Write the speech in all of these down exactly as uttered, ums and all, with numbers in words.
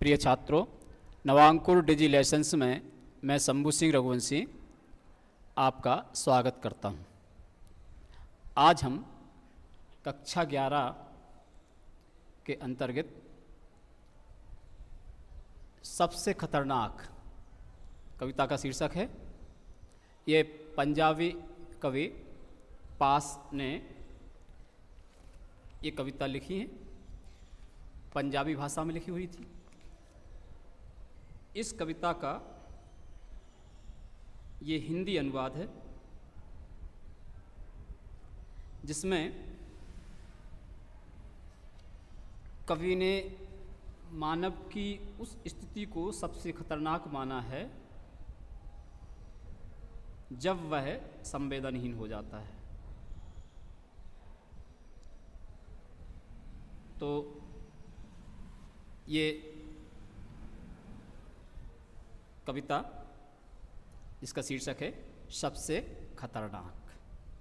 प्रिय छात्रों, नवांकुर डिजी लेसन्स में मैं शंभू सिंह रघुवंशी आपका स्वागत करता हूं। आज हम कक्षा ग्यारह के अंतर्गत सबसे खतरनाक कविता का शीर्षक है। ये पंजाबी कवि पास ने ये कविता लिखी है, पंजाबी भाषा में लिखी हुई थी। इस कविता का ये हिंदी अनुवाद है, जिसमें कवि ने मानव की उस स्थिति को सबसे खतरनाक माना है जब वह संवेदनहीन हो जाता है। तो ये कविता, इसका शीर्षक है सबसे खतरनाक।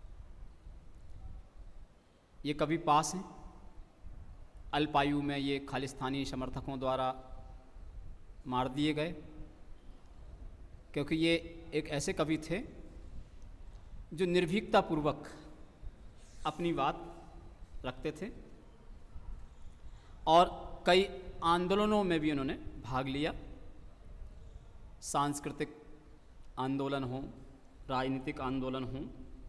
ये कवि पास हैं। अल्पायु में ये खालिस्तानी समर्थकों द्वारा मार दिए गए, क्योंकि ये एक ऐसे कवि थे जो निर्भीकतापूर्वक अपनी बात रखते थे और कई आंदोलनों में भी उन्होंने भाग लिया। सांस्कृतिक आंदोलन हो, राजनीतिक आंदोलन हो,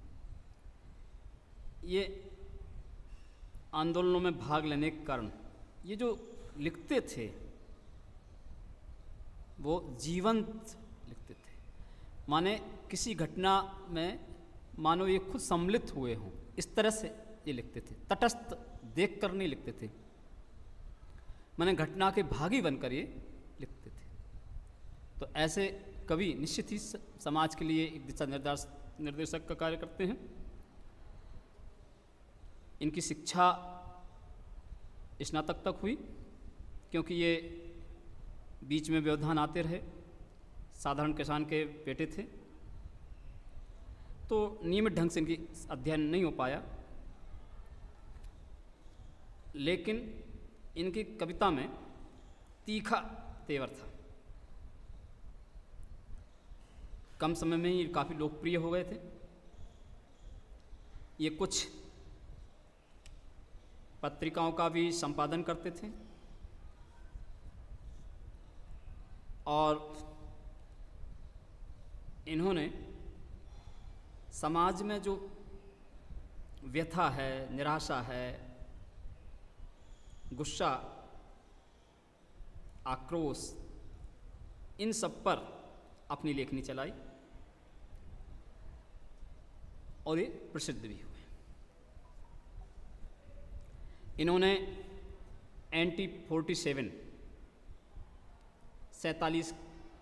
ये आंदोलनों में भाग लेने के कारण ये जो लिखते थे वो जीवंत लिखते थे। माने किसी घटना में मानो ये खुद सम्मिलित हुए हों, इस तरह से ये लिखते थे। तटस्थ देख कर नहीं लिखते थे, माने घटना के भागी बनकर ये लिखते थे। तो ऐसे कवि निश्चित ही समाज के लिए एक दिशा निर्देश निर्देशक का कार्य करते हैं। इनकी शिक्षा स्नातक तक हुई, क्योंकि ये बीच में व्यवधान आते रहे। साधारण किसान के बेटे थे, तो नियमित ढंग से इनकी अध्ययन नहीं हो पाया। लेकिन इनकी कविता में तीखा तेवर था। कम समय में ही काफ़ी लोकप्रिय हो गए थे। ये कुछ पत्रिकाओं का भी संपादन करते थे और इन्होंने समाज में जो व्यथा है, निराशा है, गुस्सा, आक्रोश, इन सब पर अपनी लेखनी चलाई और ये प्रसिद्ध भी हुए। इन्होंने एंटी फोर्टी सेवन सैतालीस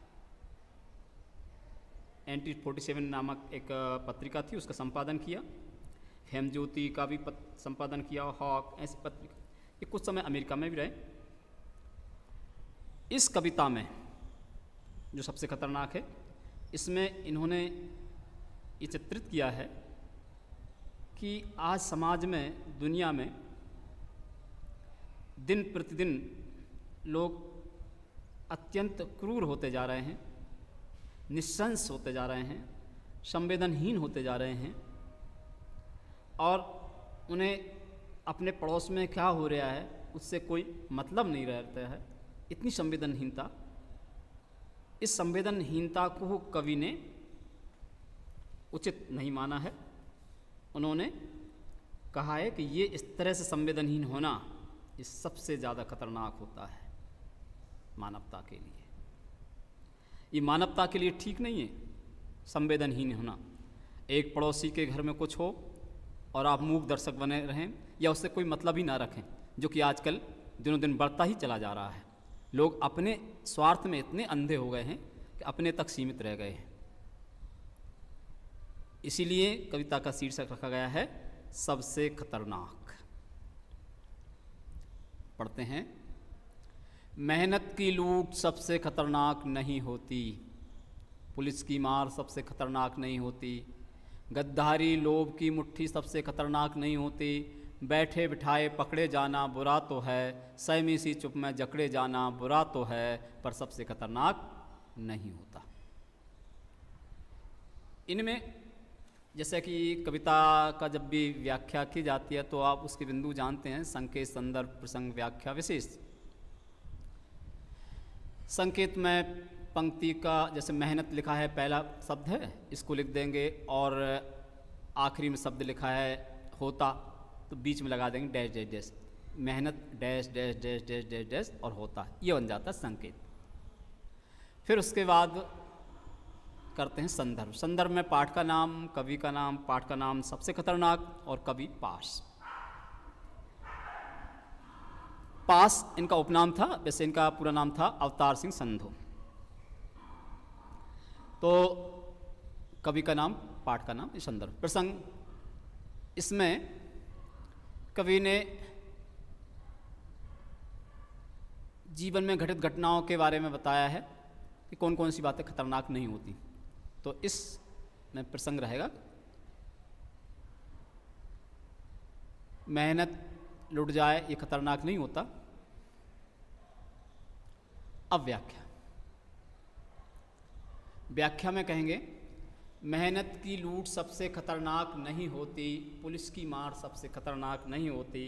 एंटी फोर्टी सेवन नामक एक पत्रिका थी, उसका संपादन किया। हेमज्योति का भी संपादन किया, हॉक, ऐसी पत्रिका। ये कुछ समय अमेरिका में भी रहे। इस कविता में जो सबसे खतरनाक है, इसमें इन्होंने ये चित्रित किया है कि आज समाज में, दुनिया में दिन प्रतिदिन लोग अत्यंत क्रूर होते जा रहे हैं, निस्संस होते जा रहे हैं, संवेदनहीन होते जा रहे हैं और उन्हें अपने पड़ोस में क्या हो रहा है उससे कोई मतलब नहीं रहता है। इतनी संवेदनहीनता, इस संवेदनहीनता को कवि ने उचित नहीं माना है। उन्होंने कहा है कि ये इस तरह से संवेदनहीन होना ये सबसे ज़्यादा खतरनाक होता है मानवता के लिए। ये मानवता के लिए ठीक नहीं है संवेदनहीन होना। एक पड़ोसी के घर में कुछ हो और आप मूक दर्शक बने रहें या उससे कोई मतलब ही ना रखें, जो कि आजकल दिनों दिन बढ़ता ही चला जा रहा है। लोग अपने स्वार्थ में इतने अंधे हो गए हैं कि अपने तक सीमित रह गए हैं। इसीलिए कविता का शीर्षक रखा गया है सबसे खतरनाक। पढ़ते हैं। मेहनत की लूट सबसे खतरनाक नहीं होती, पुलिस की मार सबसे खतरनाक नहीं होती, गद्दारी लोभ की मुट्ठी सबसे खतरनाक नहीं होती, बैठे बिठाए पकड़े जाना बुरा तो है, सहमी सी चुप में जकड़े जाना बुरा तो है, पर सबसे खतरनाक नहीं होता। इनमें जैसे कि कविता का जब भी व्याख्या की जाती है तो आप उसके बिंदु जानते हैं, संकेत, संदर्भ, प्रसंग, व्याख्या, विशेष। संकेत में पंक्ति का जैसे मेहनत लिखा है, पहला शब्द है, इसको लिख देंगे, और आखिरी में शब्द लिखा है होता, तो बीच में लगा देंगे डैश डैश डैश, मेहनत dash dash dash dash dash dash और होता, ये बन जाता है संकेत। फिर उसके बाद करते हैं संदर्भ। संदर्भ में पाठ का नाम, कवि का नाम, पाठ का नाम सबसे खतरनाक और कवि पास। पास इनका उपनाम था, वैसे इनका पूरा नाम था अवतार सिंह संधू। तो कवि का नाम, पाठ का नाम, संदर्भ। प्रसंग, इसमें कवि ने जीवन में घटित घटनाओं के बारे में बताया है कि कौन कौन सी बातें खतरनाक नहीं होती। तो इस में प्रसंग रहेगा मेहनत लुट जाए ये खतरनाक नहीं होता। अब व्याख्या, व्याख्या में कहेंगे मेहनत की लूट सबसे खतरनाक नहीं होती, पुलिस की मार सबसे खतरनाक नहीं होती,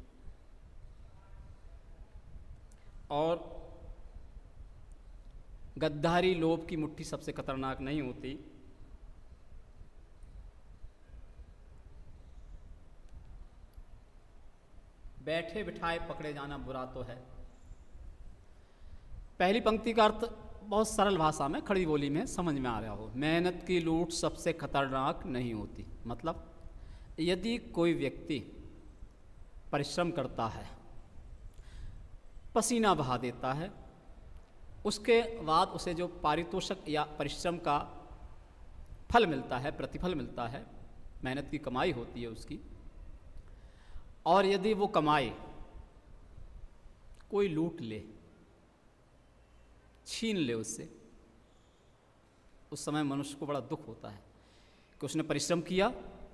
और गद्दारी लोभ की मुट्ठी सबसे खतरनाक नहीं होती। बैठे बिठाए पकड़े जाना बुरा तो है। पहली पंक्ति का अर्थ बहुत सरल भाषा में, खड़ी बोली में समझ में आ रहा हो। मेहनत की लूट सबसे खतरनाक नहीं होती, मतलब यदि कोई व्यक्ति परिश्रम करता है, पसीना बहा देता है, उसके बाद उसे जो पारितोषिक या परिश्रम का फल मिलता है, प्रतिफल मिलता है, मेहनत की कमाई होती है उसकी, और यदि वो कमाई कोई लूट ले, छीन ले उससे, उस समय मनुष्य को बड़ा दुख होता है कि उसने परिश्रम किया,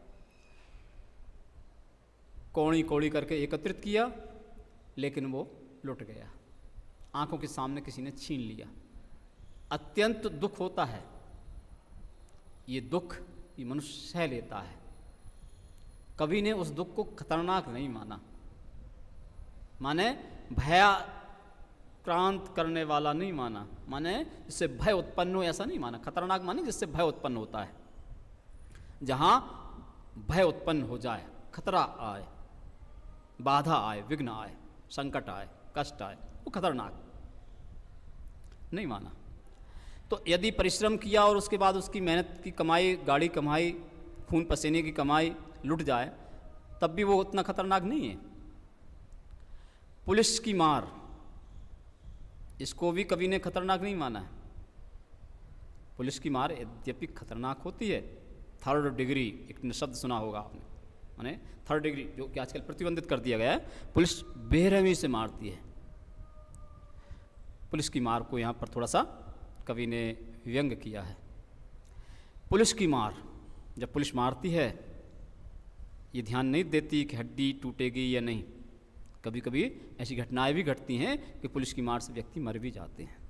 कौड़ी कौड़ी करके एकत्रित किया, लेकिन वो लुट गया, आंखों के सामने किसी ने छीन लिया। अत्यंत दुख होता है। ये दुख ये मनुष्य सह लेता है। कवि ने उस दुख को खतरनाक नहीं माना, माने भयाक्रांत करने वाला नहीं माना, माने जिससे भय उत्पन्न हो ऐसा नहीं माना। खतरनाक माने जिससे भय उत्पन्न होता है, जहां भय उत्पन्न हो जाए, खतरा आए, बाधा आए, विघ्न आए, संकट आए, कष्ट आए, वो खतरनाक नहीं माना। तो यदि परिश्रम किया और उसके बाद उसकी मेहनत की कमाई, गाड़ी कमाई, खून पसीने की कमाई लुट जाए, तब भी वो उतना खतरनाक नहीं है। पुलिस की मार, इसको भी कवि ने खतरनाक नहीं माना है। पुलिस की मार यद्यपि खतरनाक होती है, थर्ड डिग्री, एक शब्द सुना होगा आपने, माने थर्ड डिग्री, जो कि आजकल प्रतिबंधित कर दिया गया है। पुलिस बेरहमी से मारती है। पुलिस की मार को यहाँ पर थोड़ा सा कवि ने व्यंग किया है। पुलिस की मार, जब पुलिस मारती है, ये ध्यान नहीं देती कि हड्डी टूटेगी या नहीं। कभी कभी ऐसी घटनाएं भी घटती हैं कि पुलिस की मार से व्यक्ति मर भी जाते हैं।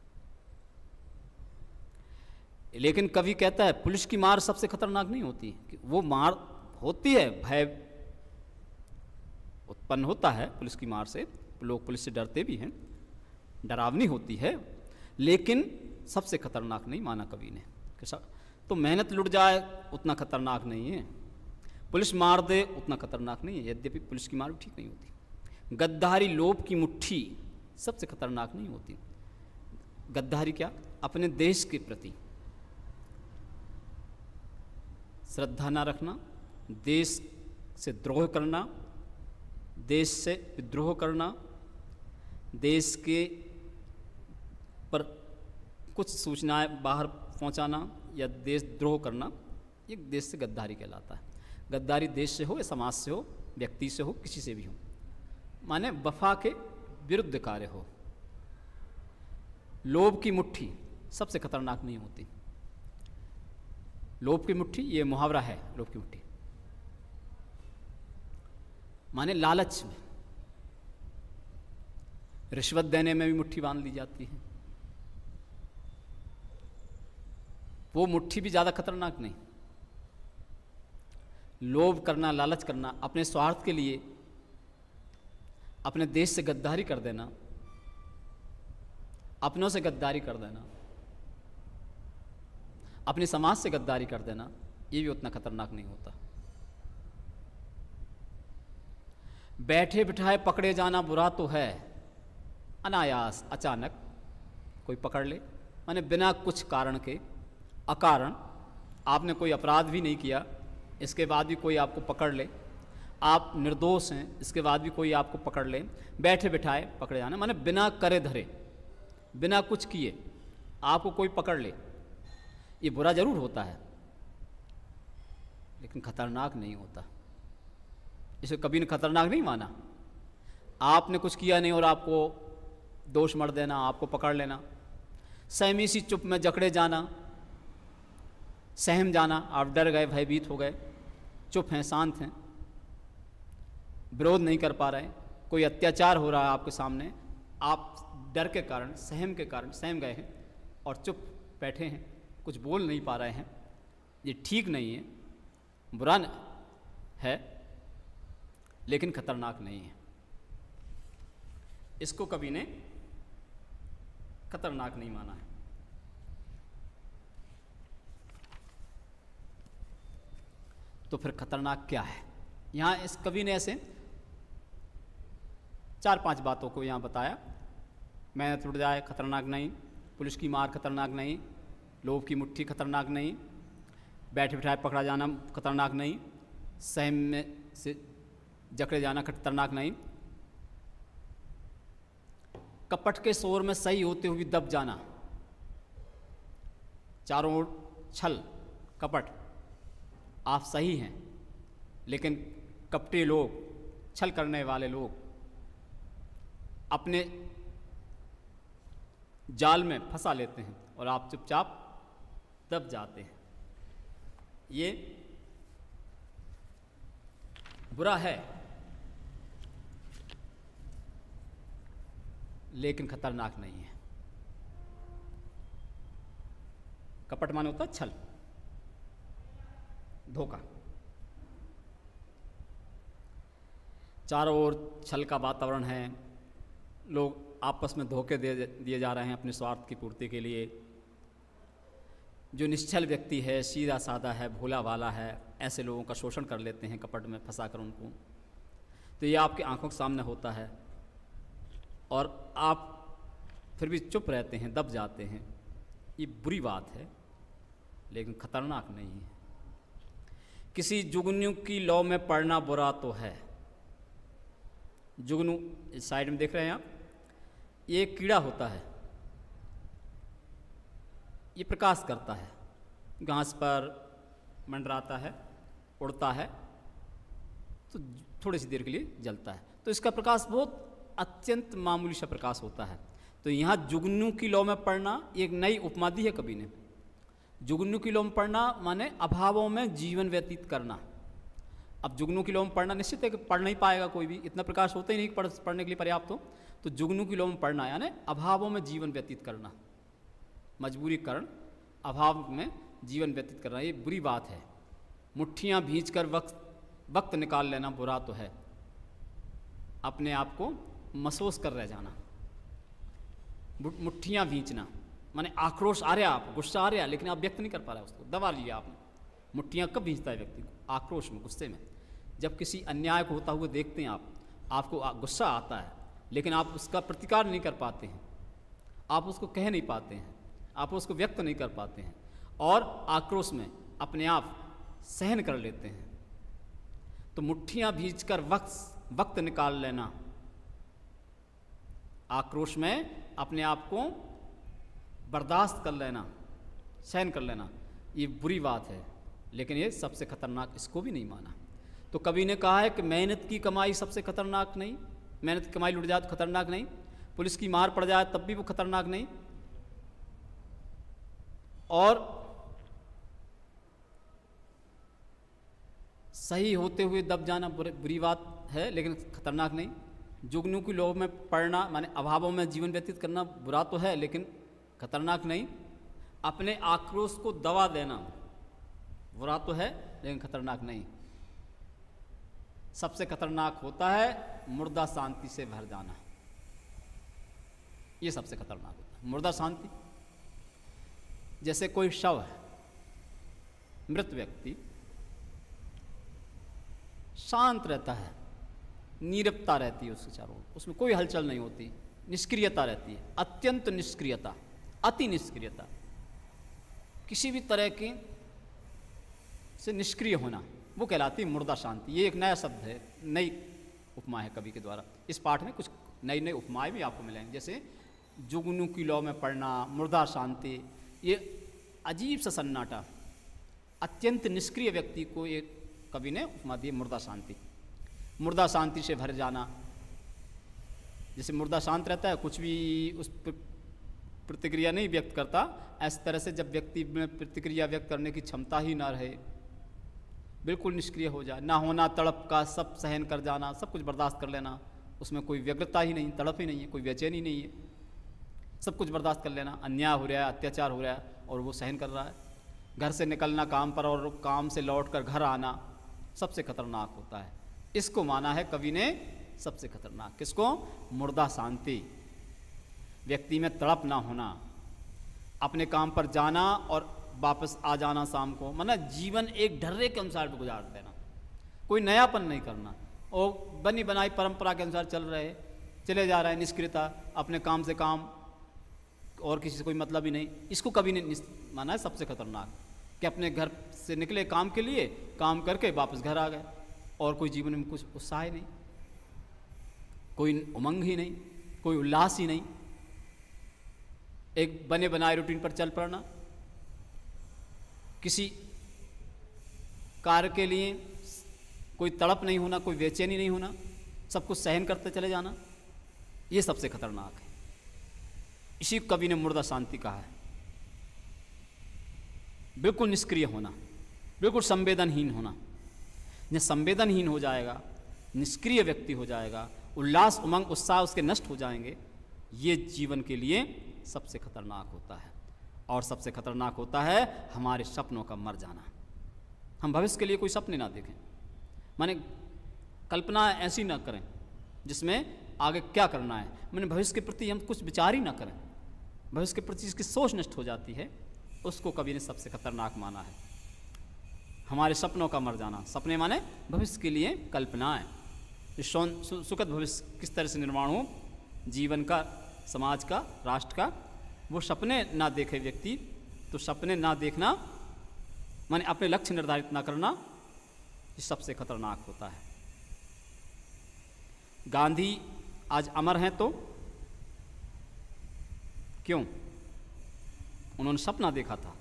लेकिन कवि कहता है पुलिस की मार सबसे खतरनाक नहीं होती। कि वो मार होती है, भय उत्पन्न होता है पुलिस की मार से, लोग पुलिस से डरते भी हैं, डरावनी होती है, लेकिन सबसे खतरनाक नहीं माना कवि ने। तो मेहनत लुट जाए उतना खतरनाक नहीं है, पुलिस मार दे उतना खतरनाक नहीं है, यद्यपि पुलिस की मार भी ठीक नहीं होती। गद्दारी लोभ की मुट्ठी सबसे खतरनाक नहीं होती। गद्दारी क्या? अपने देश के प्रति श्रद्धा ना रखना, देश से द्रोह करना, देश से विद्रोह करना, देश के पर कुछ सूचनाएं बाहर पहुंचाना या देश द्रोह करना, ये देश से गद्दारी कहलाता है। गद्दारी देश से हो या समाज से हो, व्यक्ति से हो, किसी से भी हो, माने वफा के विरुद्ध कार्य हो। लोभ की मुट्ठी सबसे खतरनाक नहीं होती। लोभ की मुट्ठी, ये मुहावरा है, लोभ की मुट्ठी। माने लालच में, रिश्वत देने में भी मुट्ठी बांध ली जाती है। वो मुट्ठी भी ज़्यादा खतरनाक नहीं। लोभ करना, लालच करना, अपने स्वार्थ के लिए अपने देश से गद्दारी कर देना, अपनों से गद्दारी कर देना, अपने समाज से गद्दारी कर देना, ये भी उतना खतरनाक नहीं होता। बैठे बिठाए पकड़े जाना बुरा तो है, अनायास अचानक कोई पकड़ ले, माने बिना कुछ कारण के, अकारण, आपने कोई अपराध भी नहीं किया, इसके बाद भी कोई आपको पकड़ ले, आप निर्दोष हैं, इसके बाद भी कोई आपको पकड़ ले, बैठे बिठाए पकड़े जाना, माने बिना करे धरे, बिना कुछ किए आपको कोई पकड़ ले, ये बुरा जरूर होता है लेकिन खतरनाक नहीं होता। इसे कभी ने खतरनाक नहीं माना। आपने कुछ किया नहीं और आपको दोष मर देना, आपको पकड़ लेना, सहमी सी चुप में जकड़े जाना, सहम जाना, आप डर गए, भयभीत हो गए, चुप हैं, शांत हैं, विरोध नहीं कर पा रहे, कोई अत्याचार हो रहा है आपके सामने, आप डर के कारण, सहम के कारण सहम गए हैं और चुप बैठे हैं, कुछ बोल नहीं पा रहे हैं, ये ठीक नहीं है, बुरा है लेकिन खतरनाक नहीं है। इसको कभी ने खतरनाक नहीं माना है। तो फिर खतरनाक क्या है? यहाँ इस कवि ने ऐसे चार पांच बातों को यहाँ बताया। मेहनत टूट जाए खतरनाक नहीं, पुलिस की मार खतरनाक नहीं, लोभ की मुट्ठी खतरनाक नहीं, बैठे बिठाए पकड़ा जाना खतरनाक नहीं, सहम में से जकड़े जाना खतरनाक नहीं, कपट के शोर में सही होते हुए दब जाना, चारों ओर छल कपट, आप सही हैं लेकिन कपटी लोग, छल करने वाले लोग अपने जाल में फंसा लेते हैं और आप चुपचाप दब जाते हैं। ये बुरा है लेकिन खतरनाक नहीं है। कपट माने होता है छल, धोखा, चारों ओर छल का वातावरण है, लोग आपस में धोखे दे दिए जा रहे हैं अपने स्वार्थ की पूर्ति के लिए। जो निश्चल व्यक्ति है, सीधा साधा है, भोला वाला है, ऐसे लोगों का शोषण कर लेते हैं कपट में फंसा कर उनको। तो ये आपकी आंखों के सामने होता है और आप फिर भी चुप रहते हैं, दब जाते हैं। ये बुरी बात है लेकिन खतरनाक नहीं है। किसी जुगनू की लौ में पड़ना बुरा तो है। जुगनू इस साइड में देख रहे हैं आप, ये एक कीड़ा होता है, ये प्रकाश करता है, घास पर मंडराता है, उड़ता है तो थोड़ी सी देर के लिए जलता है, तो इसका प्रकाश बहुत अत्यंत मामूली सा प्रकाश होता है। तो यहाँ जुगनू की लौ में पड़ना एक नई उपमा दी है कवि ने। जुगनू की लौ में पड़ना माने अभावों में जीवन व्यतीत करना। अब जुगनू की लौ में पढ़ना निश्चित है कि पढ़ नहीं पाएगा कोई भी, इतना प्रकाश होता ही नहीं पढ़ पढ़ने के लिए पर्याप्त हो। तो जुगनू की लौ में पढ़ना यानी अभावों में जीवन व्यतीत करना, मजबूरी कारण अभाव में जीवन व्यतीत करना, ये बुरी बात है। मुट्ठियाँ भींच कर वक्त वक्त निकाल लेना बुरा तो है। अपने आप को महसूस कर रह जाना, मुट्ठियाँ भींचना माने आक्रोश आ रहा, आप गुस्सा आ रहा लेकिन आप व्यक्त नहीं कर पा रहे, उसको दबा लिया आपने। मुट्ठियाँ कब भींचता है व्यक्ति को? आक्रोश में, गुस्से में। जब किसी अन्याय को होता हुआ देखते हैं आप, आपको गुस्सा आता है लेकिन आप उसका प्रतिकार नहीं कर पाते हैं, आप उसको कह नहीं पाते हैं, आप उसको व्यक्त नहीं कर पाते हैं और आक्रोश में अपने आप सहन कर लेते हैं। तो मुट्ठियाँ भींच कर वक्त वक्त निकाल लेना, आक्रोश में अपने आप को बर्दाश्त कर लेना, सहन कर लेना, ये बुरी बात है लेकिन ये सबसे खतरनाक, इसको भी नहीं माना। तो कवि ने कहा है कि मेहनत की कमाई सबसे खतरनाक नहीं, मेहनत की कमाई लुट जाए तो खतरनाक नहीं, पुलिस की मार पड़ जाए तब भी वो खतरनाक नहीं, और सही होते हुए दब जाना बुरी बात है लेकिन खतरनाक नहीं। जुगनू की लोभ में पड़ना माने अभावों में जीवन व्यतीत करना बुरा तो है लेकिन खतरनाक नहीं। अपने आक्रोश को दबा देना बुरा तो है लेकिन खतरनाक नहीं। सबसे खतरनाक होता है मुर्दा शांति से भर जाना, ये सबसे खतरनाक होता है। मुर्दा शांति, जैसे कोई शव है, मृत व्यक्ति शांत रहता है, नीरवता रहती है उसके चारों ओर, उसमें कोई हलचल नहीं होती, निष्क्रियता रहती है, अत्यंत निष्क्रियता, अति निष्क्रियता, किसी भी तरह की से निष्क्रिय होना, वो कहलाती है मुर्दा शांति। ये एक नया शब्द है, नई उपमा है कवि के द्वारा। इस पाठ में कुछ नई नई उपमाएं भी आपको मिलेंगी, जैसे जुगनू की लौ में पड़ना, मुर्दा शांति। ये अजीब सा सन्नाटा, अत्यंत निष्क्रिय व्यक्ति को एक कवि ने उपमा दी मुर्दा शांति। मुर्दा शांति से भर जाना, जैसे मुर्दा शांत रहता है, कुछ भी उस प्रतिक्रिया नहीं व्यक्त करता, इस तरह से जब व्यक्ति में प्रतिक्रिया व्यक्त करने की क्षमता ही ना रहे, बिल्कुल निष्क्रिय हो जाए, ना होना तड़प का सब सहन कर जाना, सब कुछ बर्दाश्त कर लेना, उसमें कोई व्यग्रता ही नहीं, तड़प ही नहीं है, कोई बेचैनी नहीं है, सब कुछ बर्दाश्त कर लेना। अन्याय हो रहा है, अत्याचार हो रहा है और वो सहन कर रहा है। घर से निकलना काम पर और काम से लौटकर घर आना सबसे खतरनाक होता है। इसको माना है कवि ने सबसे खतरनाक। किसको? मुर्दा शांति। व्यक्ति में तड़प ना होना, अपने काम पर जाना और वापस आ जाना शाम को, मतलब जीवन एक ढर्रे के अनुसार गुजार देना, कोई नयापन नहीं करना, और बनी बनाई परंपरा के अनुसार चल रहे चले जा रहे हैं, निष्क्रियता, अपने काम से काम और किसी से कोई मतलब ही नहीं। इसको कभी ने माना है सबसे खतरनाक, कि अपने घर से निकले काम के लिए, काम करके वापस घर आ गए और कोई जीवन में कुछ उत्साह ही नहीं, कोई उमंग ही नहीं, कोई उल्लास ही नहीं, एक बने बनाए रूटीन पर चल पड़ना, किसी कार्य के लिए कोई तड़प नहीं होना, कोई बेचैनी नहीं होना, सब कुछ सहन करते चले जाना, ये सबसे खतरनाक है। इसी कवि ने मुर्दा शांति कहा है। बिल्कुल निष्क्रिय होना, बिल्कुल संवेदनहीन होना। जब संवेदनहीन हो जाएगा, निष्क्रिय व्यक्ति हो जाएगा, उल्लास उमंग उत्साह उसके नष्ट हो जाएंगे, ये जीवन के लिए सबसे खतरनाक होता है। और सबसे खतरनाक होता है हमारे सपनों का मर जाना। हम भविष्य के लिए कोई सपने ना देखें, माने कल्पना ऐसी ना करें जिसमें आगे क्या करना है, मैंने भविष्य के प्रति हम कुछ विचार ही ना करें, भविष्य के प्रति जिसकी सोच नष्ट हो जाती है, उसको कवि ने सबसे खतरनाक माना है। हमारे सपनों का मर जाना, सपने माने भविष्य के लिए कल्पनाएं, सु, सुखद भविष्य किस तरह से निर्माण हो, जीवन का, समाज का, राष्ट्र का, वो सपने ना देखे व्यक्ति, तो सपने ना देखना माने अपने लक्ष्य निर्धारित ना करना, ये सबसे खतरनाक होता है। गांधी आज अमर हैं तो क्यों? उन्होंने सपना देखा था,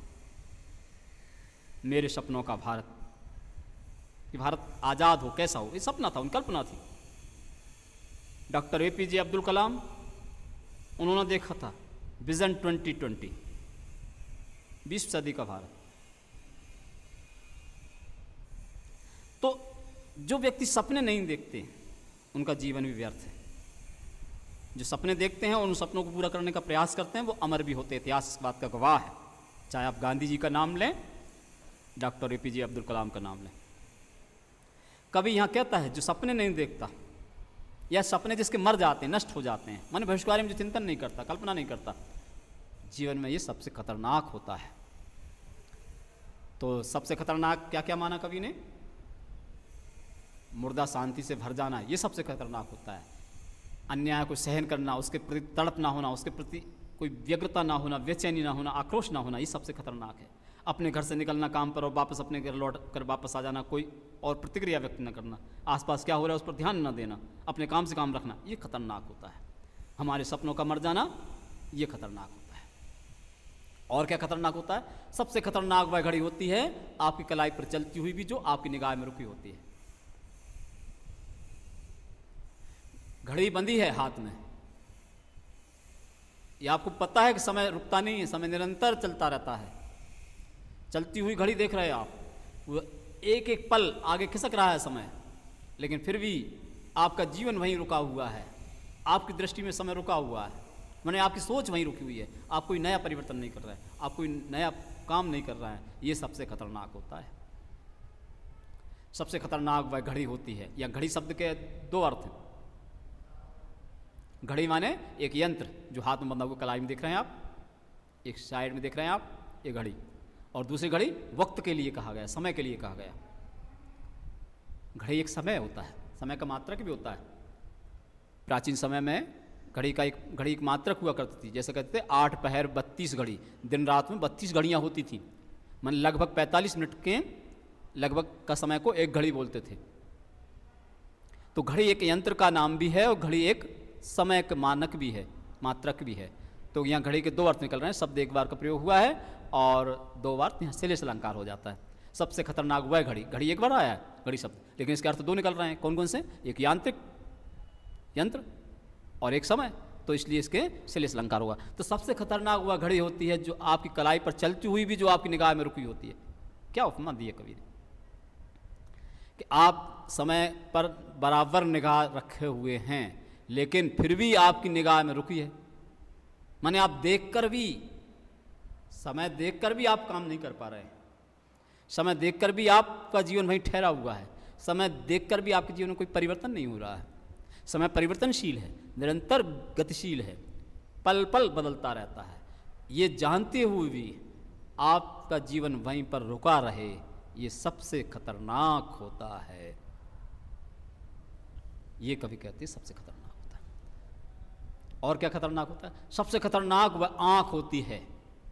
मेरे सपनों का भारत, कि भारत आज़ाद हो, कैसा हो, ये सपना था, उनकी कल्पना थी। Doctor A P J Abdul Kalam, उन्होंने देखा था विजन ट्वेंटी ट्वेंटी, बीसवीं सदी का भारत। तो जो व्यक्ति सपने नहीं देखते उनका जीवन भी व्यर्थ है। जो सपने देखते हैं और उन सपनों को पूरा करने का प्रयास करते हैं, वो अमर भी होते हैं। इतिहास इस बात का गवाह है। चाहे आप गांधी जी का नाम लें, doctor A P J Abdul Kalam का नाम लें। कभी यहाँ कहता है जो सपने नहीं देखता, या सपने जिसके मर जाते हैं, नष्ट हो जाते हैं, माने भविष्य के बारे में जो चिंतन नहीं करता, कल्पना नहीं करता, जीवन में ये सबसे खतरनाक होता है। तो सबसे खतरनाक क्या क्या माना कवि ने? मुर्दा शांति से भर जाना, ये सबसे खतरनाक होता है। अन्याय को सहन करना, उसके प्रति तड़प ना होना, उसके प्रति कोई व्यग्रता ना होना, बेचैनी ना होना, आक्रोश ना होना, ये सबसे खतरनाक है। अपने घर से निकलना काम पर और वापस अपने घर लौट कर वापस आ जाना, कोई और प्रतिक्रिया व्यक्त न करना, आसपास क्या हो रहा है उस पर ध्यान न देना, अपने काम से काम रखना, ये खतरनाक होता है। हमारे सपनों का मर जाना, ये खतरनाक होता है। और क्या खतरनाक होता है? सबसे खतरनाक वह घड़ी होती है आपकी कलाई पर चलती हुई भी, जो आपकी निगाह में रुकी होती है। घड़ी बंधी है हाथ में, ये आपको पता है कि समय रुकता नहीं है, समय निरंतर चलता रहता है। चलती हुई घड़ी देख रहे हैं आप, वो एक एक पल आगे खिसक रहा है समय, लेकिन फिर भी आपका जीवन वहीं रुका हुआ है, आपकी दृष्टि में समय रुका हुआ है, माने आपकी सोच वहीं रुकी हुई है, आप कोई नया परिवर्तन नहीं कर रहे हैं, आप कोई नया काम नहीं कर रहे हैं। ये सबसे खतरनाक होता है। सबसे खतरनाक वह घड़ी होती है, या घड़ी शब्द के दो अर्थ हैं। घड़ी माने एक यंत्र जो हाथ में बंधा हुआ कलाई में देख रहे हैं आप, एक साइड में देख रहे हैं आप, ये घड़ी, और दूसरी घड़ी वक्त के लिए कहा गया, समय के लिए कहा गया। घड़ी एक समय होता है, समय का मात्रक भी होता है। प्राचीन समय में घड़ी का एक घड़ी एक मात्रक हुआ करती थी, जैसे कहते थे आठ पहर बत्तीस घड़ी, दिन रात में बत्तीस घड़ियाँ होती थी, मन लगभग पैंतालीस मिनट के लगभग का समय को एक घड़ी बोलते थे। तो घड़ी एक यंत्र का नाम भी है और घड़ी एक समय का मानक भी है, मात्रक भी है। तो यहाँ घड़ी के दो अर्थ निकल रहे हैं, शब्द एक बार का प्रयोग हुआ है और दो बार यहाँ श्लेष अलंकार हो जाता है। सबसे खतरनाक वह घड़ी, घड़ी एक बार आया है घड़ी शब्द, लेकिन इसके अर्थ दो निकल रहे हैं। कौन कौन से? एक यांत्रिक यंत्र और एक समय, तो इसलिए इसके श्लेष अलंकार होगा। तो सबसे खतरनाक वह घड़ी होती है जो आपकी कलाई पर चलती हुई भी जो आपकी निगाह में रुकी होती है। क्या उपमा दी है कवि ने कि आप समय पर बराबर निगाह रखे हुए हैं, लेकिन फिर भी आपकी निगाह में रुकी है। माने आप देखकर भी, समय देखकर भी आप काम नहीं कर पा रहे हैं, समय देखकर भी आपका जीवन वहीं ठहरा हुआ है, समय देखकर भी आपके जीवन में कोई परिवर्तन नहीं हो रहा है। समय परिवर्तनशील है, निरंतर गतिशील है, पल पल बदलता रहता है। ये जानते हुए भी आपका जीवन वहीं पर रुका रहे, ये सबसे खतरनाक होता है। ये कभी कहते हैं सबसे खतरनाक होता है। और क्या खतरनाक होता है? सबसे खतरनाक वह आंख होती है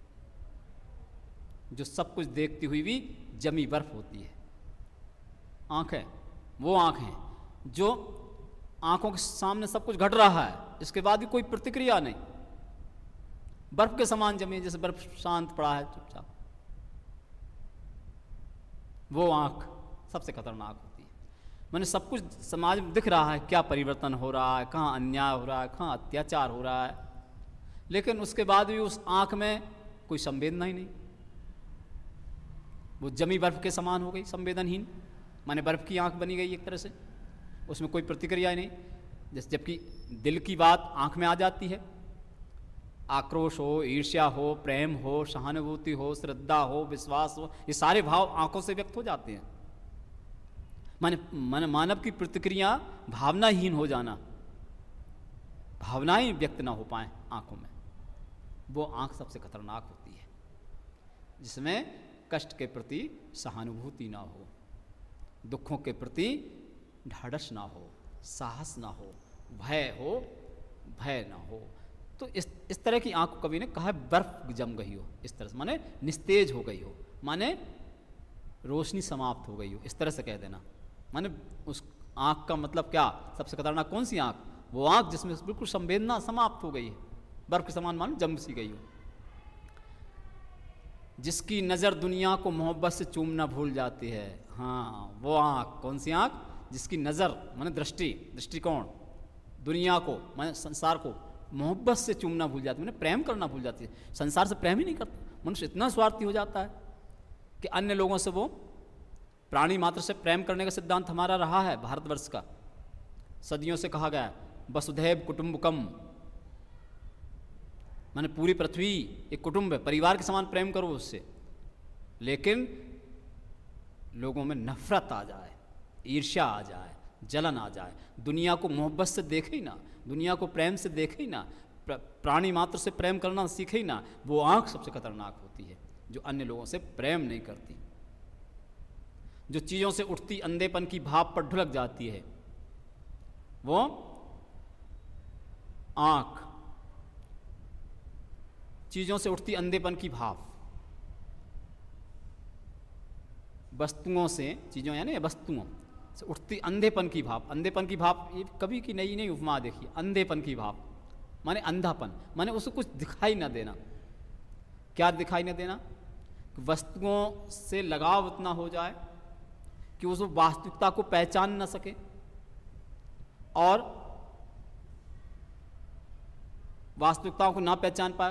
जो सब कुछ देखती हुई भी जमी बर्फ होती है। आंख है, वो आंख है जो आंखों के सामने सब कुछ घट रहा है, इसके बाद भी कोई प्रतिक्रिया नहीं, बर्फ के समान जमी, जैसे बर्फ शांत पड़ा है चुपचाप। वो आंख सबसे खतरनाक होती है। मैंने सब कुछ समाज में दिख रहा है, क्या परिवर्तन हो रहा है, कहाँ अन्याय हो रहा है, कहाँ अत्याचार हो रहा है, लेकिन उसके बाद भी उस आंख में कोई संवेदना ही नहीं। वो जमी बर्फ के समान हो गई, संवेदनहीन, माने बर्फ की आंख बनी गई एक तरह से, उसमें कोई प्रतिक्रिया ही नहीं। जैसे जबकि दिल की बात आंख में आ जाती है, आक्रोश हो, ईर्ष्या हो, प्रेम हो, सहानुभूति हो, श्रद्धा हो, विश्वास हो, ये सारे भाव आंखों से व्यक्त हो जाते हैं। माने मन मानव की प्रतिक्रिया भावनाहीन हो जाना, भावनाएं व्यक्त ना हो पाए आंखों में, वो आंख सबसे खतरनाक होती है, जिसमें कष्ट के प्रति सहानुभूति ना हो, दुखों के प्रति ढाढ़स ना हो, साहस ना हो, भय हो, भय ना हो। तो इस इस तरह की आंख को कवि ने कहा बर्फ जम गई हो, इस तरह से, माने निस्तेज हो गई हो, माने रोशनी समाप्त हो गई हो, इस तरह से कह देना। माने उस आंख का मतलब क्या? सबसे खतरनाक कौन सी आंख? वो आंख जिसमें बिल्कुल संवेदना समाप्त हो गई है, बर्फ के समान मानो जम सी गई हो, जिसकी नज़र दुनिया को मोहब्बत से चूमना भूल जाती है। हाँ, वो आंख, कौन सी आंख? जिसकी नज़र माने दृष्टि, दृष्टिकोण दुनिया को माने संसार को मोहब्बत से चूमना भूल जाती है, मैंने प्रेम करना भूल जाती है। संसार से प्रेम ही नहीं करता मनुष्य, इतना स्वार्थी हो जाता है कि अन्य लोगों से, वो प्राणी मात्र से प्रेम करने का सिद्धांत हमारा रहा है भारतवर्ष का, सदियों से कहा गया वसुधैव कुटुंबकम, माने पूरी पृथ्वी एक कुटुंब है, परिवार के समान प्रेम करो उससे। लेकिन लोगों में नफरत आ जाए, ईर्ष्या आ जाए, जलन आ जाए, दुनिया को मोहब्बत से देखे ही ना, दुनिया को प्रेम से देखे ही ना, प्राणी मात्र से प्रेम करना सीखे ही ना, वो आंख सबसे खतरनाक होती है जो अन्य लोगों से प्रेम नहीं करती, जो चीज़ों से उठती अंधेपन की भाव पर ढुलक जाती है, वो आंख, चीज़ों से उठती अंधेपन की भाव, वस्तुओं से, चीज़ों यानी वस्तुओं से उठती अंधेपन की भाव। अंधेपन की भाव ये कभी की नई नई उपमा देखिए, अंधेपन की भाव माने अंधापन, माने उसको कुछ दिखाई ना देना। क्या दिखाई ना देना? वस्तुओं से लगाव उतना हो जाए कि उस वास्तविकता को पहचान ना सके, और वास्तविकताओं को ना पहचान पाए।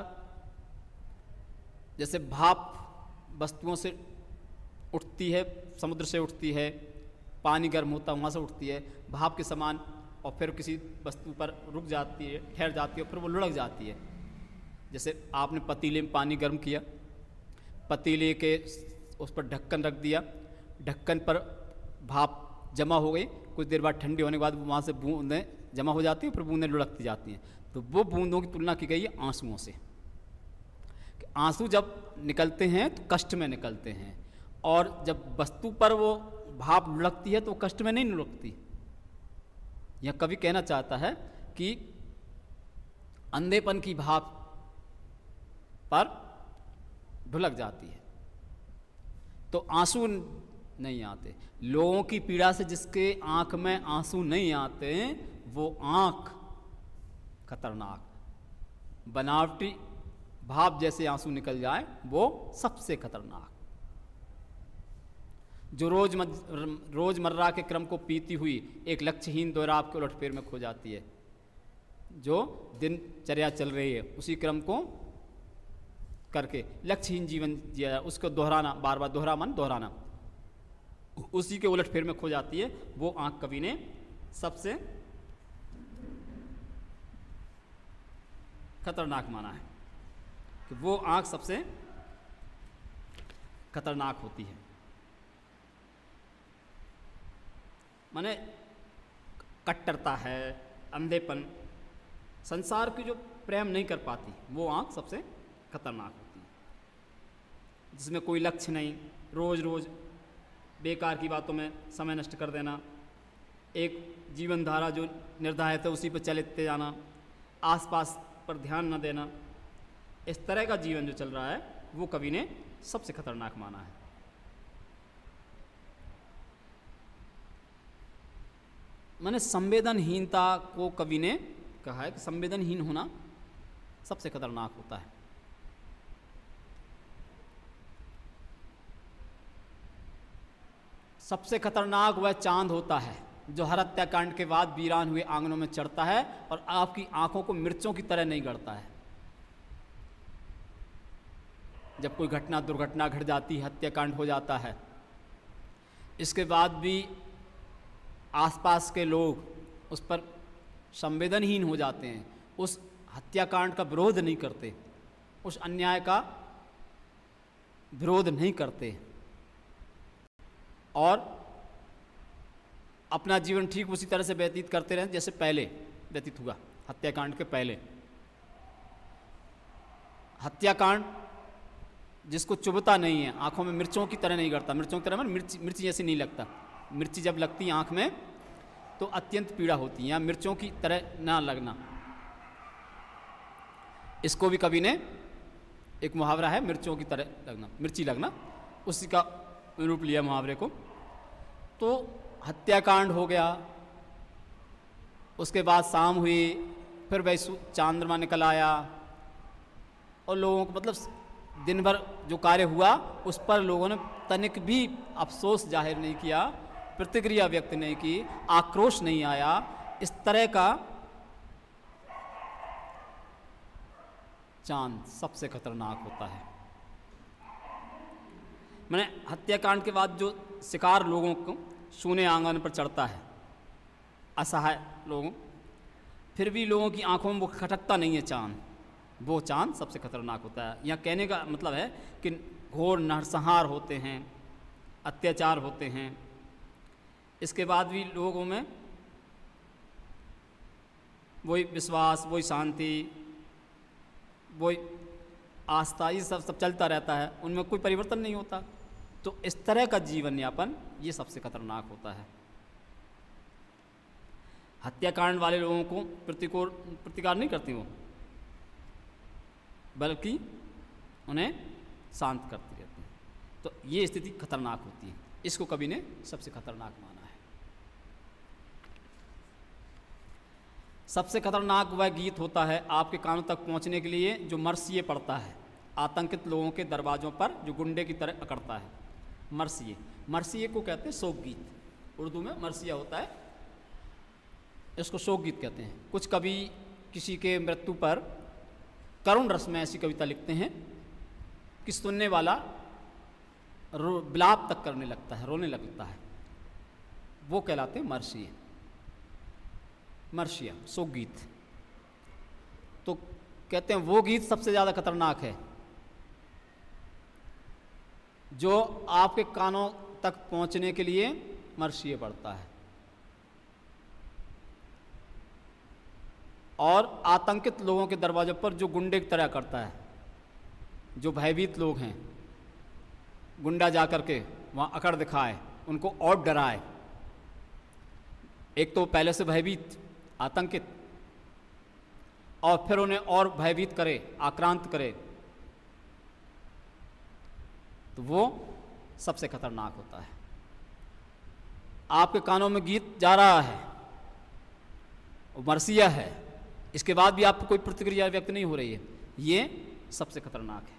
जैसे भाप वस्तुओं से उठती है, समुद्र से उठती है, पानी गर्म होता है वहाँ से उठती है, भाप के समान और फिर किसी वस्तु पर रुक जाती है, ठहर जाती है, फिर वो लुढ़क जाती है। जैसे आपने पतीले में पानी गर्म किया, पतीले के उस पर ढक्कन रख दिया, ढक्कन पर भाप जमा हो गई, कुछ देर बाद ठंडी होने के बाद वहाँ से बूंदें जमा हो जाती हैं, फिर बूंदें लुढ़कती जाती हैं। तो वो बूंदों की तुलना की गई है आंसुओं से। कि आंसू जब निकलते हैं तो कष्ट में निकलते हैं, और जब वस्तु पर वो भाप लुढ़कती है तो वो कष्ट में नहीं लुढ़कती। यह कवि कहना चाहता है कि अंधेपन की भाप पर ढुलक जाती है तो आंसू नहीं आते। लोगों की पीड़ा से जिसके आंख में आंसू नहीं आते वो आंख खतरनाक, बनावटी भाप जैसे आंसू निकल जाए वो सबसे खतरनाक। जो रोज रोजमर्रा के क्रम को पीती हुई एक लक्ष्यहीन दोहराव के उलटफेर में खो जाती है। जो दिनचर्या चल रही है उसी क्रम को करके लक्ष्यहीन जीवन जिया जाए, उसको दोहराना, बार बार दोहरा मन दोहराना, उसी के उलटफेर में खो जाती है। वो आंख कवि ने सबसे खतरनाक माना है कि वो आंख सबसे खतरनाक होती है। माने कट्टरता है, अंधेपन, संसार की जो प्रेम नहीं कर पाती वो आंख सबसे खतरनाक होती है। जिसमें कोई लक्ष्य नहीं, रोज रोज बेकार की बातों में समय नष्ट कर देना, एक जीवन धारा जो निर्धारित है उसी पर चलते जाना, आसपास पर ध्यान न देना, इस तरह का जीवन जो चल रहा है वो कवि ने सबसे खतरनाक माना है। मैंने संवेदनहीनता को कवि ने कहा है कि संवेदनहीन होना सबसे खतरनाक होता है। सबसे खतरनाक वह चांद होता है जो हर हत्याकांड के बाद वीरान हुए आंगनों में चढ़ता है और आपकी आंखों को मिर्चों की तरह नहीं गड़ता है। जब कोई घटना दुर्घटना घट जाती है, हत्याकांड हो जाता है, इसके बाद भी आसपास के लोग उस पर संवेदनहीन हो जाते हैं, उस हत्याकांड का विरोध नहीं करते, उस अन्याय का विरोध नहीं करते और अपना जीवन ठीक उसी तरह से व्यतीत करते रहें जैसे पहले व्यतीत हुआ। हत्याकांड के पहले हत्याकांड जिसको चुभता नहीं है, आंखों में मिर्चों की तरह नहीं करता, मिर्चों की तरह मतलब मिर्ची मिर्ची जैसी नहीं लगता। मिर्ची जब लगती है आंख में तो अत्यंत पीड़ा होती है, या मिर्चों की तरह ना लगना। इसको भी कवि ने, एक मुहावरा है मिर्चों की तरह लगना, मिर्ची लगना, उसी का रूप लिया मुहावरे को। तो हत्याकांड हो गया, उसके बाद शाम हुई, फिर वही चांद्रमा निकल आया और लोगों को मतलब दिन भर जो कार्य हुआ उस पर लोगों ने तनिक भी अफसोस जाहिर नहीं किया, प्रतिक्रिया व्यक्त नहीं की, आक्रोश नहीं आया। इस तरह का चांद सबसे खतरनाक होता है। मैंने हत्याकांड के बाद जो शिकार लोगों को सूने आंगन पर चढ़ता है, असहाय लोगों, फिर भी लोगों की आंखों में वो खटकता नहीं है चांद, वो चांद सबसे खतरनाक होता है। यहाँ कहने का मतलब है कि घोर नरसंहार होते हैं, अत्याचार होते हैं, इसके बाद भी लोगों में वही विश्वास, वही शांति, वही आस्था, ये सब सब चलता रहता है, उनमें कोई परिवर्तन नहीं होता। तो इस तरह का जीवन यापन ये सबसे खतरनाक होता है। हत्याकांड वाले लोगों को प्रतिकोर प्रतिकार नहीं करती वो, बल्कि उन्हें शांत करती रहती है। तो ये स्थिति खतरनाक होती है, इसको कवि ने सबसे खतरनाक माना है। सबसे खतरनाक वह गीत होता है आपके कानों तक पहुंचने के लिए जो मरसिए पड़ता है आतंकित लोगों के दरवाज़ों पर, जो गुंडे की तरह अकड़ता है। मरसिए, मरसिए को कहते हैं शोक गीत, उर्दू में मरसिया होता है, इसको शोक गीत कहते हैं। कुछ कवि किसी के मृत्यु पर करुण रस में ऐसी कविता लिखते हैं कि सुनने वाला विलाप तक करने लगता है, रोने लगता है, वो कहलाते हैं मरसिए। मर्शिया शोक गीत। तो कहते हैं वो गीत सबसे ज़्यादा खतरनाक है जो आपके कानों तक पहुंचने के लिए मर्शिया पड़ता है और आतंकित लोगों के दरवाजों पर जो गुंडे की तरह करता है। जो भयभीत लोग हैं, गुंडा जा कर के वहाँ अकड़ दिखाए, उनको और डराए। एक तो पहले से भयभीत, आतंकित, और फिर उन्हें और भयभीत करे, आक्रांत करे, तो वो सबसे खतरनाक होता है। आपके कानों में गीत जा रहा है, वो मर्सिया है, इसके बाद भी आपको कोई प्रतिक्रिया व्यक्त नहीं हो रही है, ये सबसे खतरनाक है।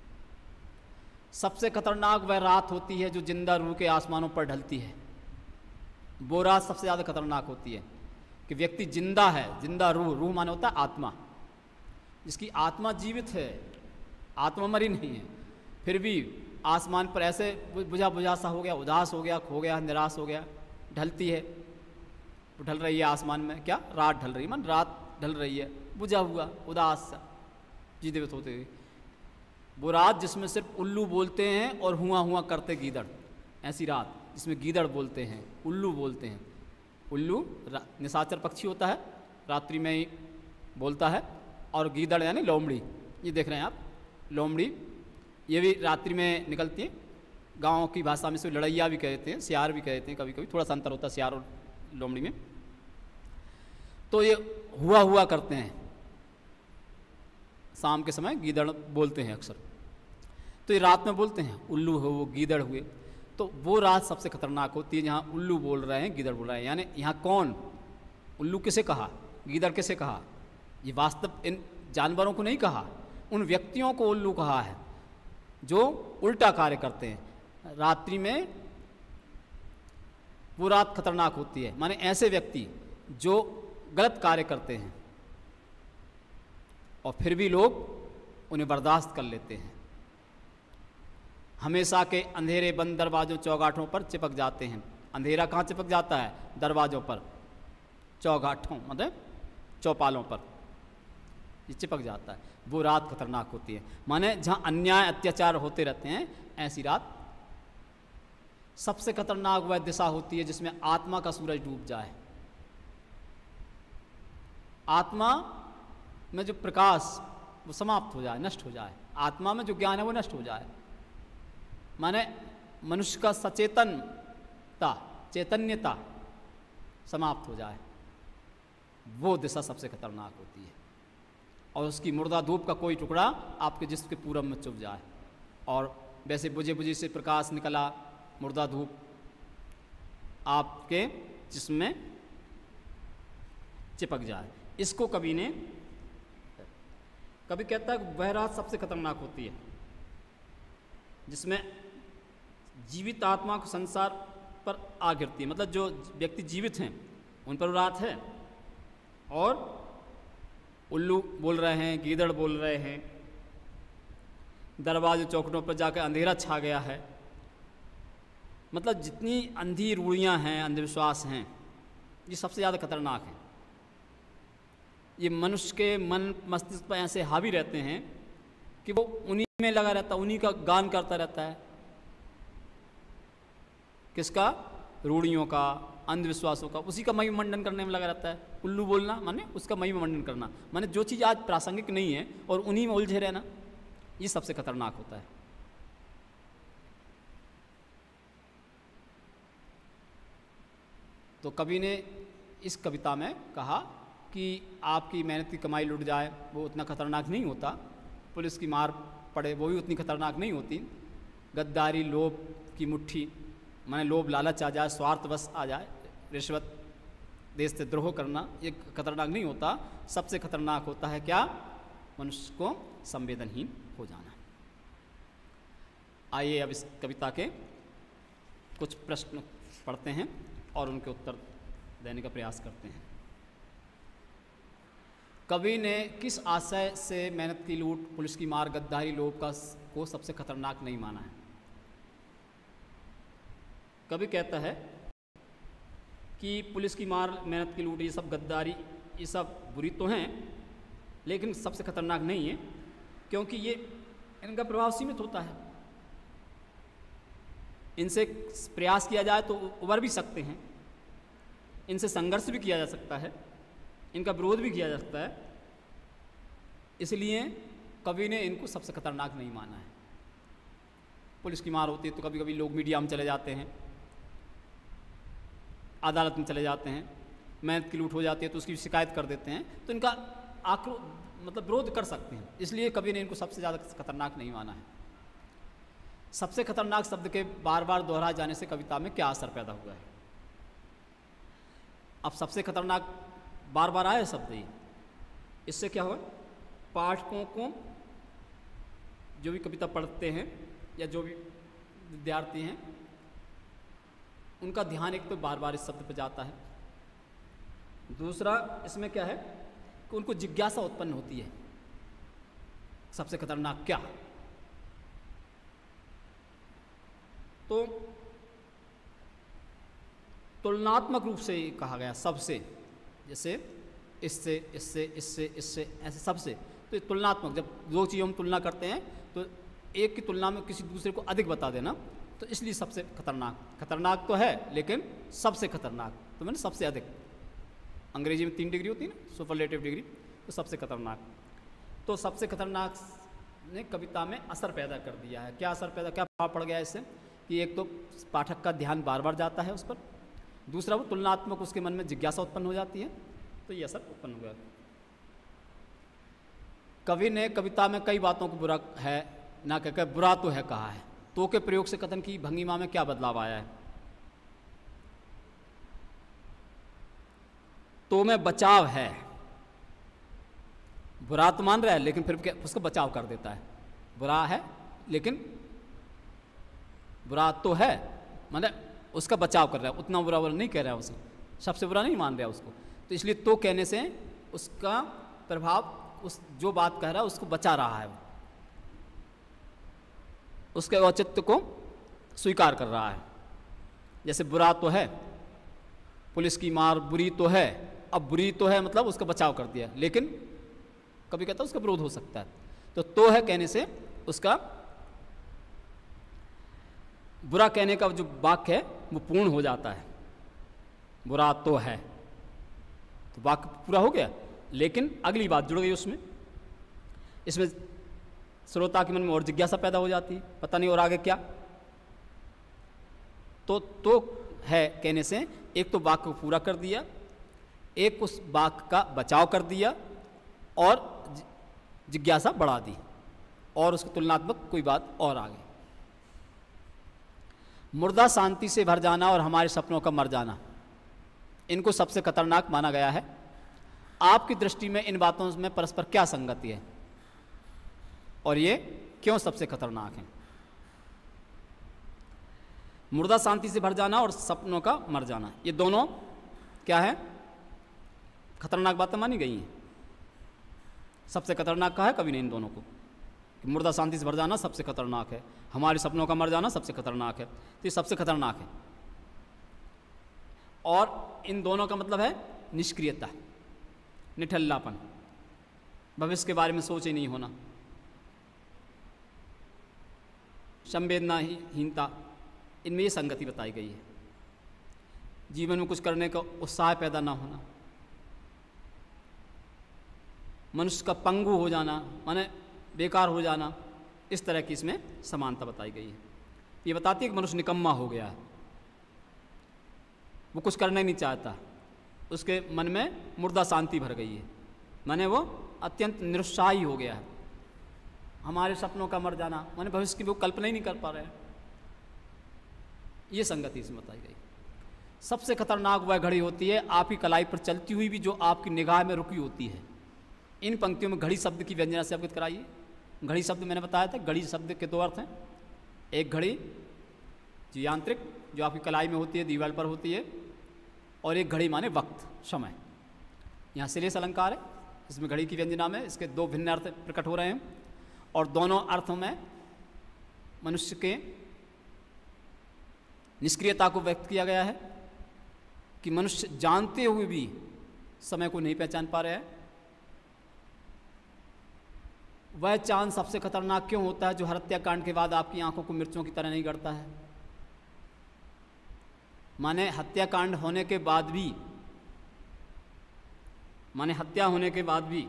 सबसे खतरनाक वह रात होती है जो जिंदा रूह के आसमानों पर ढलती है। वो रात सबसे ज़्यादा खतरनाक होती है कि व्यक्ति जिंदा है, जिंदा रूह, रूह माने होता है आत्मा, जिसकी आत्मा जीवित है, आत्मा मरी नहीं है, फिर भी आसमान पर ऐसे बुझा बुझा सा हो गया, उदास हो गया, खो गया, निराश हो गया, ढलती है। तो ढल रही है आसमान में, क्या रात ढल रही है, मन रात ढल रही है, बुझा हुआ, उदास सा, जीवित होते हुए। वो रात जिसमें सिर्फ उल्लू बोलते हैं और हुआ हुआ करते गीदड़, ऐसी रात जिसमें गीदड़ बोलते हैं, उल्लू बोलते हैं। उल्लू निशाचर पक्षी होता है, रात्रि में ही बोलता है, और गीदड़ यानी लोमड़ी, ये देख रहे हैं आप, लोमड़ी ये भी रात्रि में निकलती है। गाँव की भाषा में से लड़ैया भी कहते हैं, सियार भी कहते हैं, कभी कभी थोड़ा सा अंतर होता है सियार और लोमड़ी में। तो ये हुआ हुआ करते हैं, शाम के समय गीदड़ बोलते हैं अक्सर। तो ये रात में बोलते हैं, उल्लू हो वो गीदड़ हुए। तो वो रात सबसे खतरनाक होती है जहाँ उल्लू बोल रहे हैं, गीदड़ बोल रहे हैं। यानी यहाँ कौन, उल्लू किसे कहा, गीदड़ किसे कहा, ये वास्तव इन जानवरों को नहीं कहा, उन व्यक्तियों को उल्लू कहा है जो उल्टा कार्य करते हैं। रात्रि में वो रात खतरनाक होती है, माने ऐसे व्यक्ति जो गलत कार्य करते हैं और फिर भी लोग उन्हें बर्दाश्त कर लेते हैं। हमेशा के अंधेरे बंद दरवाजों चौगाठों पर चिपक जाते हैं। अंधेरा कहाँ चिपक जाता है, दरवाजों पर, चौगाठों मतलब चौपालों पर ये चिपक जाता है। वो रात खतरनाक होती है, माने जहाँ अन्याय अत्याचार होते रहते हैं, ऐसी रात सबसे खतरनाक वह दिशा होती है जिसमें आत्मा का सूरज डूब जाए। आत्मा में जो प्रकाश वो समाप्त हो जाए, नष्ट हो जाए, आत्मा में जो ज्ञान है वो नष्ट हो जाए, माने मनुष्य का सचेतनता, चैतन्यता समाप्त हो जाए, वो दिशा सबसे खतरनाक होती है। और उसकी मुर्दा धूप का कोई टुकड़ा आपके जिस्म के पूरब में चुभ जाए, और वैसे बुझे बुझे से प्रकाश निकला मुर्दा धूप आपके जिस्म में चिपक जाए, इसको कवि ने, कभी कहता है वह रात सबसे खतरनाक होती है जिसमें जीवित आत्मा को संसार पर आ गिरती है। मतलब जो व्यक्ति जीवित हैं उन पर रात है, और उल्लू बोल रहे हैं, गीदड़ बोल रहे हैं, दरवाजे चौखटों पर जाकर अंधेरा छा गया है। मतलब जितनी अंधी रूढ़ियाँ हैं, अंधविश्वास हैं, ये सबसे ज़्यादा खतरनाक है। ये मनुष्य के मन मस्तिष्क पर ऐसे हावी रहते हैं कि वो उन्हीं में लगा रहता है, उन्हीं का गान करता रहता है। किसका, रूढ़ियों का, अंधविश्वासों का, उसी का महिमा मंडन करने में लगा रहता है। उल्लू बोलना माने उसका महिमा मंडन करना, माने जो चीज़ आज प्रासंगिक नहीं है और उन्हीं में उलझे रहना, ये सबसे खतरनाक होता है। तो कवि ने इस कविता में कहा कि आपकी मेहनत की कमाई लुट जाए वो उतना खतरनाक नहीं होता, पुलिस की मार पड़े वो भी उतनी खतरनाक नहीं होती, गद्दारी, लोभ की मुट्ठी, माने लोभ लालच आ जाए, स्वार्थवश आ जाए, रिश्वत, देश से द्रोह करना, ये खतरनाक नहीं होता। सबसे खतरनाक होता है क्या, मनुष्य को संवेदनहीन हो जाना। आइए अब इस कविता के कुछ प्रश्न पढ़ते हैं और उनके उत्तर देने का प्रयास करते हैं। कवि ने किस आशय से मेहनत की लूट, पुलिस की मार, गद्दारी, लोभ का को सबसे खतरनाक नहीं माना है? कवि कहता है कि पुलिस की मार, मेहनत की लूट, ये सब गद्दारी, ये सब बुरी तो हैं, लेकिन सबसे खतरनाक नहीं है, क्योंकि ये इनका प्रभाव सीमित होता है। इनसे प्रयास किया जाए तो उबर भी सकते हैं, इनसे संघर्ष भी किया जा सकता है, इनका विरोध भी किया जा सकता है, इसलिए कवि ने इनको सबसे खतरनाक नहीं माना है। पुलिस की मार होती है तो कभी कभी लोग मीडिया में चले जाते हैं, अदालत में चले जाते हैं, मेहनत की लूट हो जाती है तो उसकी शिकायत कर देते हैं, तो इनका आक्रोश मतलब विरोध कर सकते हैं, इसलिए कवि ने इनको सबसे ज़्यादा खतरनाक नहीं माना है। सबसे खतरनाक शब्द के बार बार दोहराए जाने से कविता में क्या असर पैदा हुआ है? अब सबसे खतरनाक बार बार आए शब्द ही, इससे क्या हुआ? पाठकों को, जो भी कविता पढ़ते हैं या जो भी विद्यार्थी हैं, उनका ध्यान एक तो बार बार इस शब्द पर जाता है, दूसरा इसमें क्या है कि उनको जिज्ञासा उत्पन्न होती है, सबसे खतरनाक क्या? तो तुलनात्मक रूप से कहा गया सबसे, जैसे इससे इससे इससे इससे ऐसे सबसे, तो ये तुलनात्मक, जब दो चीज़ों में तुलना करते हैं तो एक की तुलना में किसी दूसरे को अधिक बता देना, तो इसलिए सबसे खतरनाक। खतरनाक तो है लेकिन सबसे खतरनाक, तो मैंने सबसे अधिक, अंग्रेजी में तीन डिग्री होती है ना, सुपरलेटिव डिग्री, तो सबसे खतरनाक। तो सबसे खतरनाक ने कविता में असर पैदा कर दिया है। क्या असर पैदा, क्या प्रभाव पड़ गया इससे? कि एक तो पाठक का ध्यान बार बार जाता है उस पर, दूसरा वो तुलनात्मक, उसके मन में जिज्ञासा उत्पन्न हो जाती है, तो ये असर उत्पन्न हुआ। कवि ने कविता में कई बातों को बुरा है ना कहकर बुरा तो है कहा है। तो के प्रयोग से कथन की भंगिमा में क्या बदलाव आया है? तो में बचाव है, बुरा तो मान रहा है लेकिन फिर उसको बचाव कर देता है। बुरा है लेकिन बुरा तो है, मतलब उसका बचाव कर रहा है, उतना बुरा बुरा नहीं कह रहा है, उसे सबसे बुरा नहीं मान रहा उसको, तो इसलिए तो कहने से उसका प्रभाव, उस जो बात कह रहा है उसको बचा रहा है, उसके औचित्य को स्वीकार कर रहा है। जैसे बुरा तो है, पुलिस की मार बुरी तो है, अब बुरी तो है मतलब उसका बचाव कर दिया, लेकिन कभी कहता है उसका विरोध हो सकता है, तो तो है कहने से उसका बुरा कहने का जो वाक्य है वो पूर्ण हो जाता है। बुरा तो है तो वाक्य पूरा हो गया, लेकिन अगली बात जुड़ गई उसमें, इसमें श्रोता के मन में और जिज्ञासा पैदा हो जाती है, पता नहीं और आगे क्या। तो तो है कहने से एक तो वाक्य को पूरा कर दिया, एक उस वाक्य का बचाव कर दिया और जिज्ञासा बढ़ा दी, और उसकी तुलनात्मक कोई बात और आ गई। मुर्दा शांति से भर जाना और हमारे सपनों का मर जाना, इनको सबसे खतरनाक माना गया है। आपकी दृष्टि में इन बातों में परस्पर क्या संगति है और ये क्यों सबसे खतरनाक हैं? मुर्दा शांति से भर जाना और सपनों का मर जाना, ये दोनों क्या है? खतरनाक बातें मानी गई हैं। सबसे खतरनाक कहा है कवि ने इन दोनों को, कि मुर्दा शांति से भर जाना सबसे खतरनाक है, हमारे सपनों का मर जाना सबसे खतरनाक है, तो ये सबसे खतरनाक है। और इन दोनों का मतलब है निष्क्रियता, निठल्लापन, भविष्य के बारे में सोच ही नहीं होना, संवेदनाहीनता, इनमें ये संगति बताई गई है। जीवन में कुछ करने का उत्साह पैदा ना होना, मनुष्य का पंगु हो जाना, माने बेकार हो जाना, इस तरह की इसमें समानता बताई गई है। ये बताती है कि मनुष्य निकम्मा हो गया है, वो कुछ करना ही नहीं चाहता, उसके मन में मुर्दा शांति भर गई है, माने वो अत्यंत निरुत्साही हो गया है। हमारे सपनों का मर जाना माने भविष्य की वो कल्पना ही नहीं कर पा रहे हैं, ये संगति इसमें बताई गई। सबसे खतरनाक वह घड़ी होती है आपकी कलाई पर चलती हुई भी जो आपकी निगाह में रुकी होती है। इन पंक्तियों में घड़ी शब्द की व्यंजना से अवगत कराइए। घड़ी शब्द मैंने बताया था, घड़ी शब्द के दो अर्थ हैं, एक घड़ी जो यांत्रिक जो आपकी कलाई में होती है, दीवार पर होती है, और एक घड़ी माने वक्त, समय। यहाँ श्लेष अलंकार है, इसमें घड़ी की व्यंजना में इसके दो भिन्न अर्थ प्रकट हो रहे हैं, और दोनों अर्थों में मनुष्य के निष्क्रियता को व्यक्त किया गया है। कि मनुष्य जानते हुए भी समय को नहीं पहचान पा रहे हैं। वह चांद सबसे खतरनाक क्यों होता है जो हर हत्याकांड के बाद आपकी आंखों को मिर्चों की तरह नहीं गड़ता है? माने हत्याकांड होने के बाद भी, माने हत्या होने के बाद भी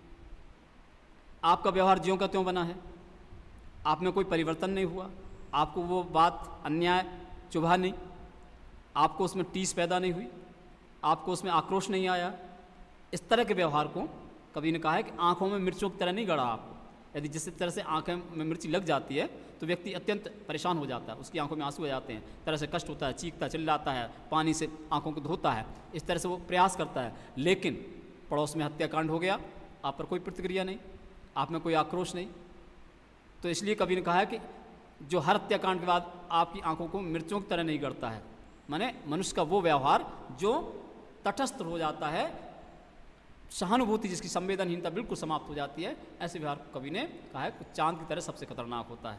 आपका व्यवहार ज्यों का त्यों बना है, आप में कोई परिवर्तन नहीं हुआ, आपको वो बात अन्याय चुभा नहीं, आपको उसमें टीस पैदा नहीं हुई, आपको उसमें आक्रोश नहीं आया। इस तरह के व्यवहार को कवि ने कहा है कि आंखों में मिर्चों की तरह नहीं गड़ा आपको। यदि जिस तरह से आंखें में मिर्ची लग जाती है तो व्यक्ति अत्यंत परेशान हो जाता है, उसकी आंखों में आंसू आ जाते हैं, तरह से कष्ट होता है, चीखता चिल्लाता है, पानी से आंखों को धोता है, इस तरह से वो प्रयास करता है। लेकिन पड़ोस में हत्याकांड हो गया, आप पर कोई प्रतिक्रिया नहीं, आप में कोई आक्रोश नहीं। तो इसलिए कवि ने कहा है कि जो हर हत्याकांड के बाद आपकी आंखों को मिर्चों की तरह नहीं गड़ता है, माने मनुष्य का वो व्यवहार जो तटस्थ हो जाता है, सहानुभूति जिसकी संवेदनहीनता बिल्कुल समाप्त हो जाती है, ऐसे व्यवहार कवि ने कहा है चांद की तरह सबसे खतरनाक होता है।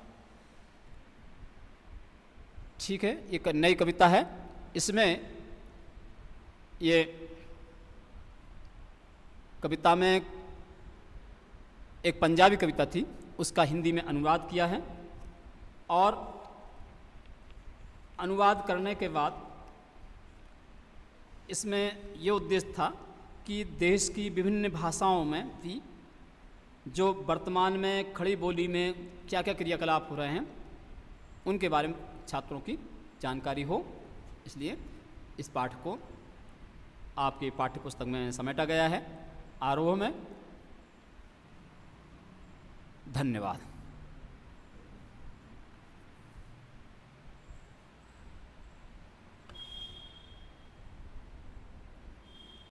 ठीक है, एक नई कविता है, इसमें ये कविता में एक पंजाबी कविता थी, उसका हिंदी में अनुवाद किया है और अनुवाद करने के बाद इसमें ये उद्देश्य था कि देश की विभिन्न भाषाओं में भी जो वर्तमान में खड़ी बोली में क्या क्या क्रियाकलाप हो रहे हैं उनके बारे में छात्रों की जानकारी हो, इसलिए इस पाठ को आपके पाठ्य पुस्तक में समेटा गया है आरोह में। धन्यवाद।